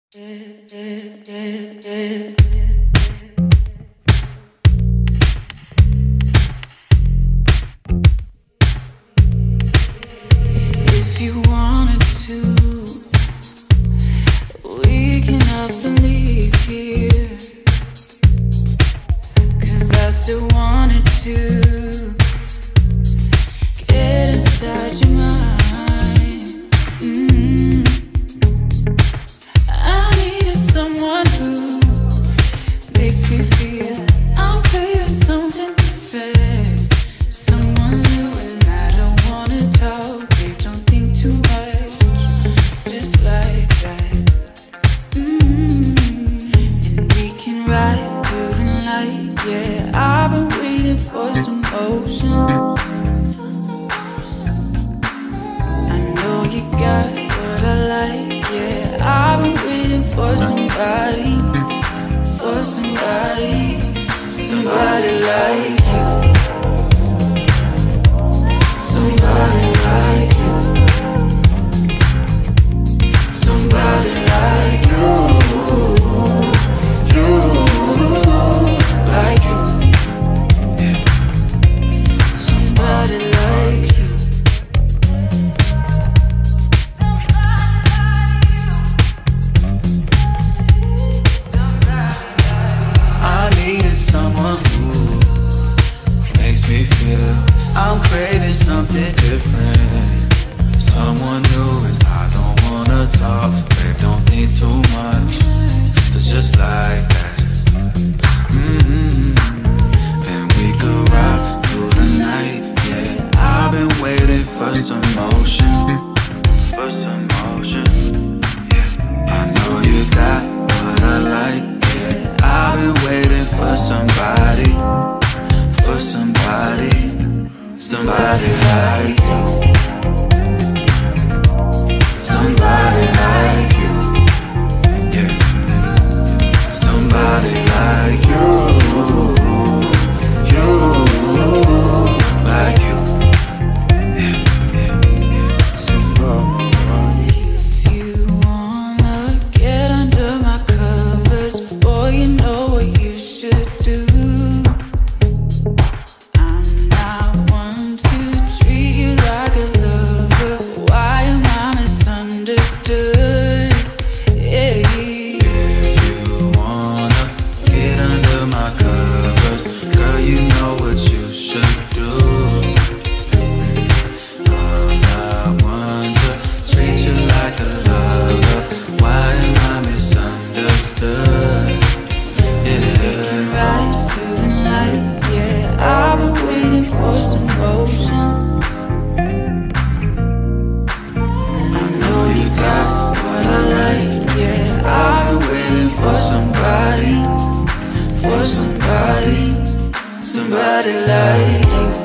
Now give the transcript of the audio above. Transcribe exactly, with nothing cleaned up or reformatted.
If you wanted to, we can up and leave here, 'cause I still wanted to get inside your mind. mm. I needed someone who makes me feel I'm craving something different, someone new, and I don't wanna talk, babe, don't think too much, just like that. mm. And we can ride through the night, yeah, I've been waiting for some motion. I know you got what I like, yeah, I've been waiting for somebody, for somebody, somebody like you, somebody like you, somebody like you, you, like you, somebody like you. I needed someone who makes me feel I'm craving something different, someone new, and I don't wanna talk, babe, don't think too much, so just like that. mm-hmm. And we could rock through the night, yeah, I've been waiting for some motion, for some motion, yeah. I know you got what I like, yeah, I've been waiting for somebody, for somebody, somebody like you, somebody like you, yeah, somebody like you, you, like you, yeah, somebody like you. If you wanna get under my covers, boy, you know what you should do. I'm not one to treat you like a lover. Why am I misunderstood? Yeah. If you wanna get under my covers, girl, you know what you should do. I'm not one to treat you like a lover. Why am I misunderstood? Yeah. Right through the night, yeah, I've been waiting for some motion. I know you got what I like, yeah, I've been waiting for somebody, for somebody, somebody like you.